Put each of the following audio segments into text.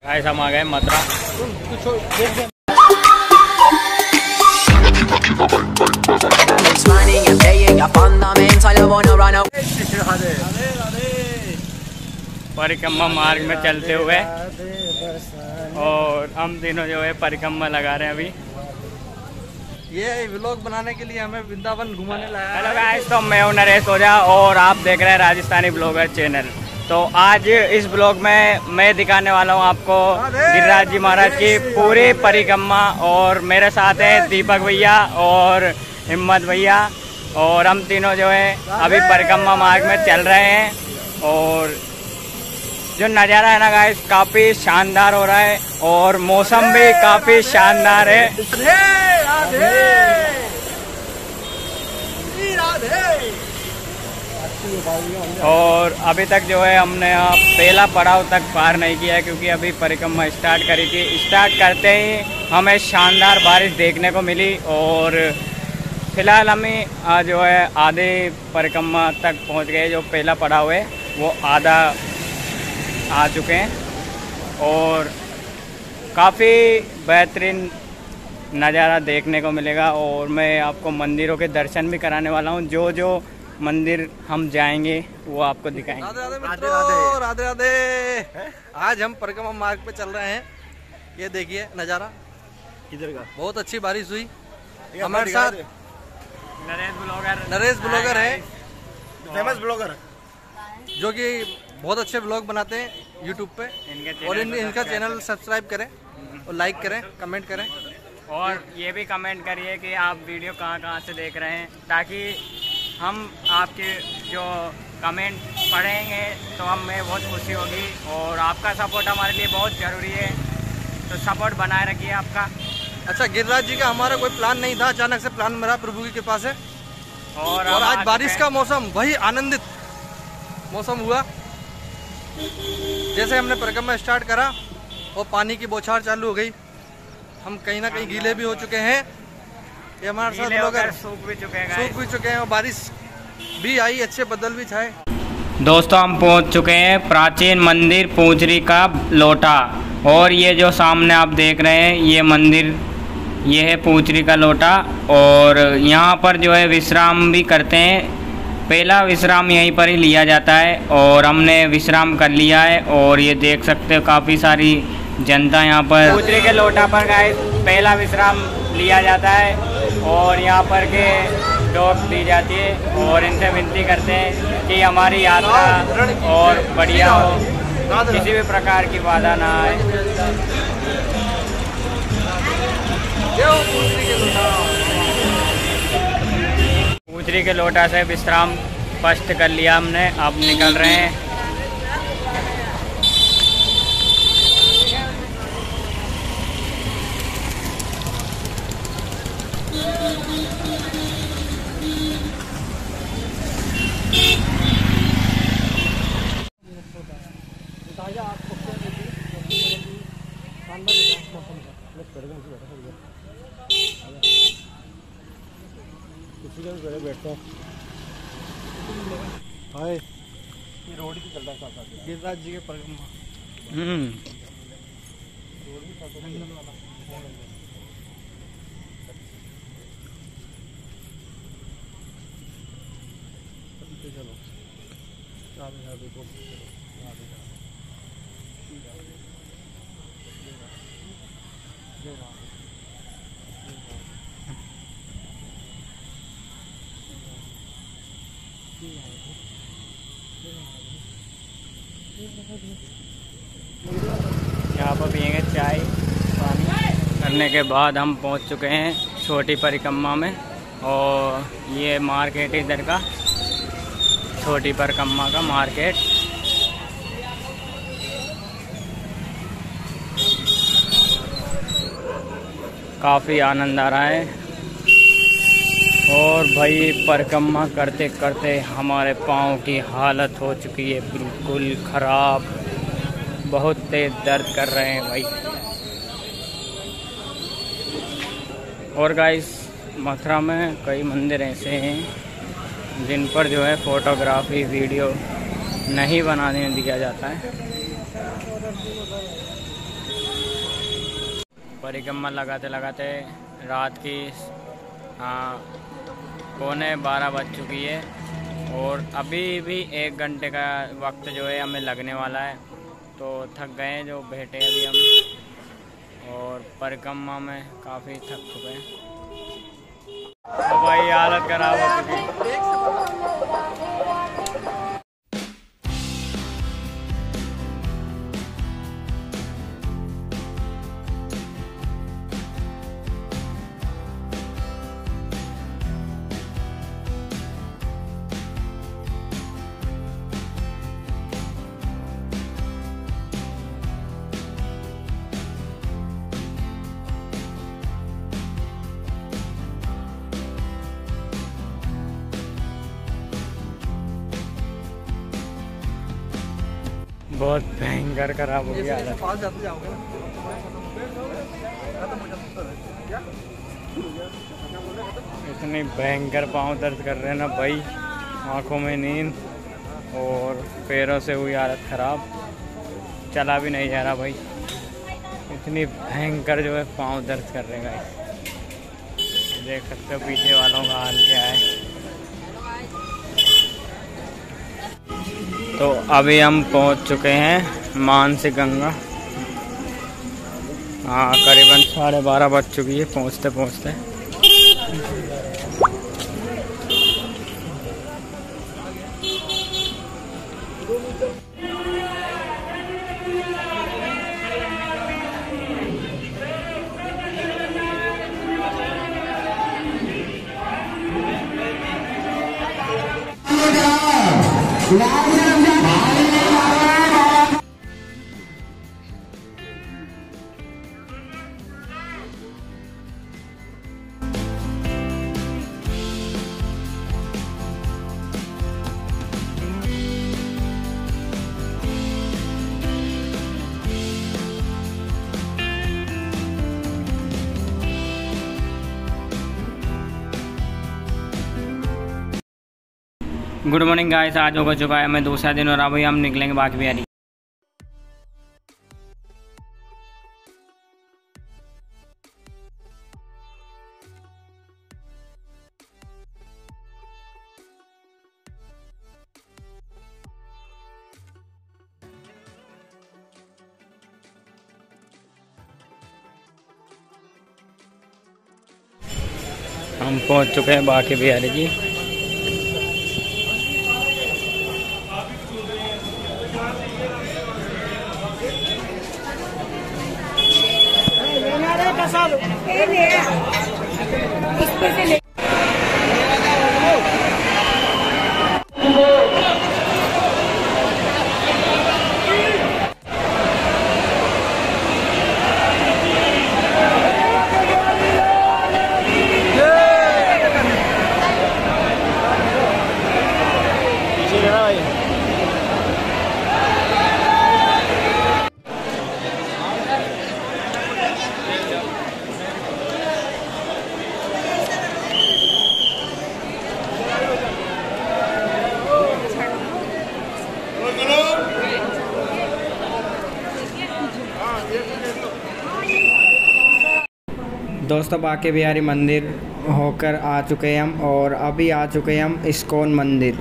Guys हम आ गए मथुरा। परिक्रमा मार्ग में चलते हुए और हम तीनों जो है परिक्रमा लगा रहे हैं अभी। ये व्लॉग बनाने के लिए हमें वृंदावन घुमाने लाया। हेलो गाइस, तो मैं हूं नरेश ओझा और आप देख रहे हैं राजस्थानी ब्लॉगर चैनल। तो आज इस ब्लॉग में मैं दिखाने वाला हूं आपको गिरिराज जी महाराज की पूरी परिक्रमा। और मेरे साथ हैं दीपक भैया और हिम्मत भैया, और हम तीनों जो है अभी परिक्रमा मार्ग में चल रहे हैं। और जो नज़ारा है ना गाइस, काफ़ी शानदार हो रहा है और मौसम भी काफ़ी शानदार है। और अभी तक जो है हमने पहला पड़ाव तक पार नहीं किया है, क्योंकि अभी परिक्रमा स्टार्ट करी थी। स्टार्ट करते ही हमें शानदार बारिश देखने को मिली और फिलहाल हमें जो है आधे परिक्रमा तक पहुंच गए। जो पहला पड़ाव है वो आधा आ चुके हैं और काफ़ी बेहतरीन नज़ारा देखने को मिलेगा। और मैं आपको मंदिरों के दर्शन भी कराने वाला हूँ। जो जो मंदिर हम जाएंगे वो आपको दिखाएंगे। राधे राधे। आज हम परिक्रमा मार्ग पे चल रहे हैं। ये देखिए नज़ारा किधर का। बहुत अच्छी बारिश हुई। हमारे साथ नरेश ब्लॉगर है, फेमस ब्लॉगर, जो कि बहुत अच्छे ब्लॉग बनाते हैं यूट्यूब पे। और इनका चैनल सब्सक्राइब करें और लाइक करें, कमेंट करें। और ये भी कमेंट करिए कि आप वीडियो कहाँ से देख रहे हैं, ताकि हम आपके जो कमेंट पढ़ेंगे तो हमें बहुत खुशी होगी। और आपका सपोर्ट हमारे लिए बहुत ज़रूरी है, तो सपोर्ट बनाए रखिए आपका। अच्छा, गिरिराज जी का हमारा कोई प्लान नहीं था, अचानक से प्लान मेरा प्रभु की कृपा से। और आज बारिश का मौसम, वही आनंदित मौसम हुआ। जैसे हमने परिक्रमा स्टार्ट करा और पानी की बौछार चालू हो गई। हम कहीं ना कहीं गीले भी हो चुके हैं। ये हमारे साथ लोग सूख भी चुके हैं और बारिश भी आई, अच्छे बादल भी छाए। दोस्तों हम पहुंच चुके हैं प्राचीन मंदिर पूंचरी का लोटा। और ये जो सामने आप देख रहे हैं ये मंदिर, ये है पूंचरी का लोटा। और यहाँ पर जो है विश्राम भी करते हैं। पहला विश्राम यहीं पर ही लिया जाता है और हमने विश्राम कर लिया है। और ये देख सकते हो काफ़ी सारी जनता यहाँ पर पूंचरी के लोटा पर गाइस पहला विश्राम लिया जाता है। और यहाँ पर के डॉग दी जाती है और इनसे विनती करते हैं कि हमारी यात्रा और बढ़िया हो, किसी भी प्रकार की बाधा ना आए। पूंचरी के लोटा से विश्राम फर्स्ट कर लिया हमने, अब निकल रहे हैं। बैठते हैं। हाय, ये रोड ही चल रहा है साथ गिरिराज जी के परिक्रमा। यहाँ पर पियेंगे चाय पानी। करने के बाद हम पहुँच चुके हैं छोटी परिक्रमा में। और ये मार्केट इधर का, छोटी परिक्रमा का मार्केट। काफ़ी आनंद आ रहा है। और भाई परिक्रमा करते करते हमारे पाँव की हालत हो चुकी है बिल्कुल ख़राब। बहुत तेज दर्द कर रहे हैं भाई। और गाइस मथुरा में कई मंदिर ऐसे हैं जिन पर जो है फ़ोटोग्राफी वीडियो नहीं बनाने दिया जाता है। परिक्रमा लगाते लगाते रात की 11:45 बज चुकी है और अभी भी 1 घंटे का वक्त जो है हमें लगने वाला है। तो थक गए हैं जो बैठे अभी हम और परिक्रमा में काफ़ी थक चुके हैं। तो भाई हालत खराब हो चुकी है। बहुत भयंकर खराब हो गया हालत। इतनी भयंकर पाँव दर्द कर रहे हैं ना भाई, आंखों में नींद और पैरों से हुई हालत ख़राब, चला भी नहीं जा रहा भाई। इतनी भयंकर जो है पाँव दर्द कर रहे हैं। देख सकते हो पीछे वालों का हाल क्या है। तो अभी हम पहुंच चुके हैं मानसी गंगा। करीबन 12:30 बज चुकी है पहुंचते पहुंचते। गुड मॉर्निंग गाइस, आज हो चुका है मैं दूसरा दिन और अभी हम निकलेंगे बाकी बिहारी। हम पहुंच चुके हैं बाकी बिहारी जी। दोस्तों बाके बिहारी मंदिर होकर आ चुके हैं हम और अभी आ चुके हैं हम इस्कॉन मंदिर।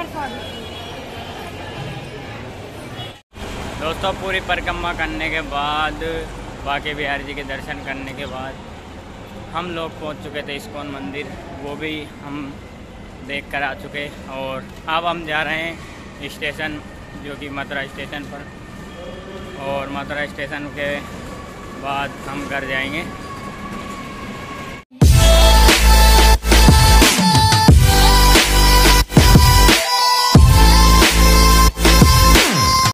दोस्तों पूरी परिक्रमा करने के बाद, बांके बिहारी जी के दर्शन करने के बाद हम लोग पहुंच चुके थे इस्कॉन मंदिर, वो भी हम देख कर आ चुके। और अब हम जा रहे हैं स्टेशन, जो कि मथुरा स्टेशन पर, और मथुरा स्टेशन के बाद हम घर जाएंगे।